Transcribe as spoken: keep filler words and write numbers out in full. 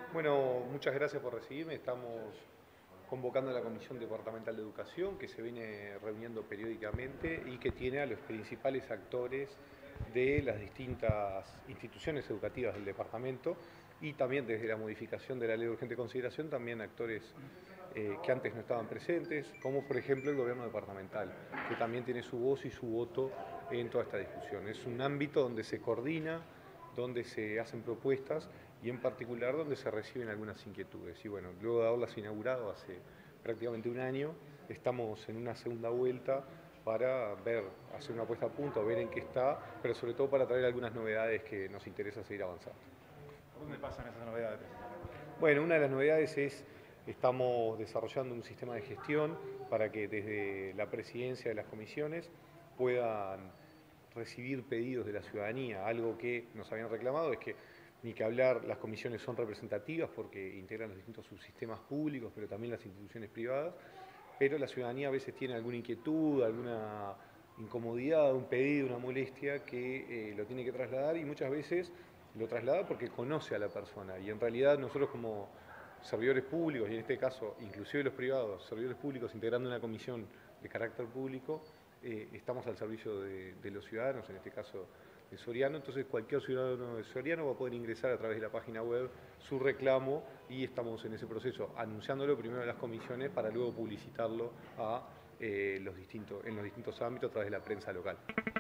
Bueno, muchas gracias por recibirme. Estamos convocando a la Comisión Departamental de Educación, que se viene reuniendo periódicamente y que tiene a los principales actores de las distintas instituciones educativas del departamento y también desde la modificación de la Ley de Urgente Consideración, también actores eh, que antes no estaban presentes, como por ejemplo el gobierno departamental, que también tiene su voz y su voto en toda esta discusión. Es un ámbito donde se coordina, donde se hacen propuestas y en particular donde se reciben algunas inquietudes. Y bueno, luego de haberlas inaugurado hace prácticamente un año, estamos en una segunda vuelta para ver, hacer una puesta a punto, ver en qué está, pero sobre todo para traer algunas novedades que nos interesa seguir avanzando. ¿Por dónde pasan esas novedades? Bueno, una de las novedades es, estamos desarrollando un sistema de gestión para que desde la presidencia de las comisiones puedan recibir pedidos de la ciudadanía. Algo que nos habían reclamado es que, ni que hablar, las comisiones son representativas porque integran los distintos subsistemas públicos, pero también las instituciones privadas, pero la ciudadanía a veces tiene alguna inquietud, alguna incomodidad, un pedido, una molestia que eh, lo tiene que trasladar y muchas veces lo traslada porque conoce a la persona y en realidad nosotros como servidores públicos, y en este caso inclusive los privados, servidores públicos integrando una comisión de carácter público, eh, estamos al servicio de, de los ciudadanos, en este caso de Soriano, entonces cualquier ciudadano de Soriano va a poder ingresar a través de la página web su reclamo y estamos en ese proceso anunciándolo primero a las comisiones para luego publicitarlo a, eh, los distintos, en los distintos ámbitos a través de la prensa local.